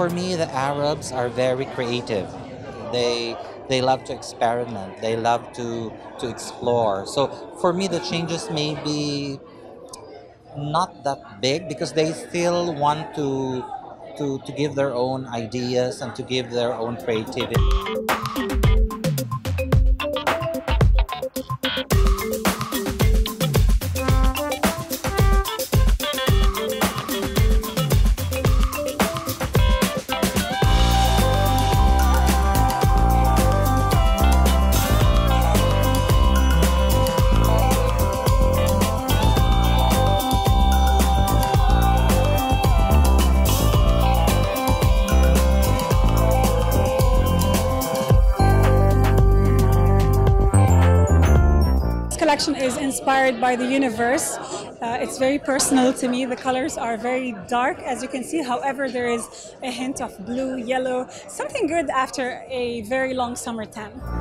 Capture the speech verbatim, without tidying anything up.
for me, the Arabs are very creative. They they love to experiment. They love to to explore. So for me, the changes may be not that big because they still want to to to give their own ideas and to give their own creativity. Collection is inspired by the universe. Uh, it's very personal to me. The colors are very dark, as you can see. However, there is a hint of blue, yellow, something good after a very long summer tan.